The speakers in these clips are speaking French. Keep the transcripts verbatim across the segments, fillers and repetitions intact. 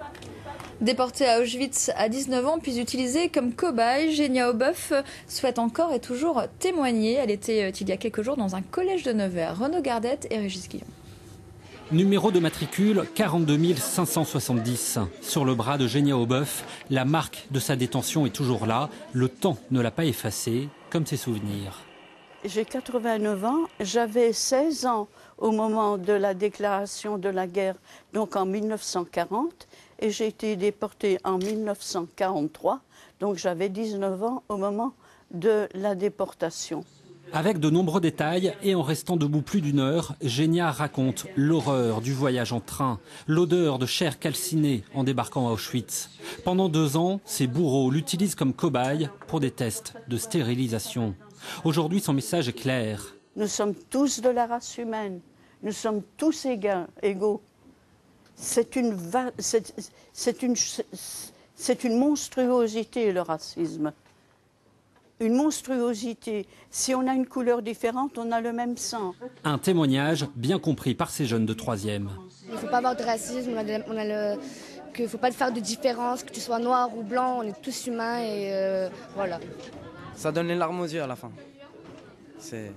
Déportée à Auschwitz à dix-neuf ans, puis utilisée comme cobaye, Genia Oboeuf souhaite encore et toujours témoigner. Elle était il y a quelques jours dans un collège de Nevers. Renaud Gardette et Régis Guillon. Numéro de matricule quarante-deux mille cinq cent soixante-dix. Sur le bras de Genia Oboeuf, la marque de sa détention est toujours là. Le temps ne l'a pas effacée, comme ses souvenirs. J'ai quatre-vingt-neuf ans, j'avais seize ans au moment de la déclaration de la guerre, donc en mille neuf cent quarante, et j'ai été déportée en mille neuf cent quarante-trois, donc j'avais dix-neuf ans au moment de la déportation. Avec de nombreux détails et en restant debout plus d'une heure, Genia raconte l'horreur du voyage en train, l'odeur de chair calcinée en débarquant à Auschwitz. Pendant deux ans, ses bourreaux l'utilisent comme cobaye pour des tests de stérilisation. Aujourd'hui, son message est clair. Nous sommes tous de la race humaine, nous sommes tous égaux. C'est une, c'est, c'est une, c'est une monstruosité, le racisme. Une monstruosité. Si on a une couleur différente, on a le même sang. Un témoignage bien compris par ces jeunes de troisième. Il ne faut pas avoir de racisme, on a, le, on a le, qu'il ne faut pas faire de différence, que tu sois noir ou blanc, on est tous humains et euh, voilà. Ça donne les larmes aux yeux à la fin. C'est,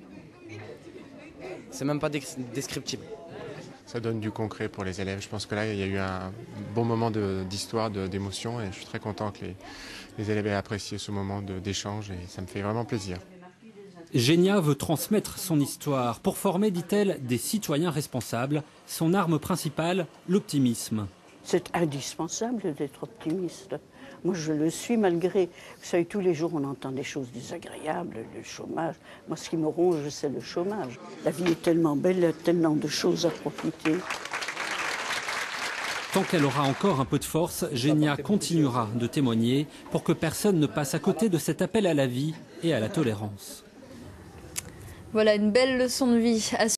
c'est même pas descriptible. Ça donne du concret pour les élèves. Je pense que là, il y a eu un bon moment d'histoire, d'émotion, et je suis très content que les, les élèves aient apprécié ce moment d'échange, et ça me fait vraiment plaisir. Genia veut transmettre son histoire pour former, dit-elle, des citoyens responsables. Son arme principale, l'optimisme. C'est indispensable d'être optimiste. Moi, je le suis malgré... Vous savez, tous les jours, on entend des choses désagréables, le chômage. Moi, ce qui me ronge, c'est le chômage. La vie est tellement belle, il y a tellement de choses à profiter. Tant qu'elle aura encore un peu de force, Genia continuera de témoigner pour que personne ne passe à côté de cet appel à la vie et à la tolérance. Voilà une belle leçon de vie.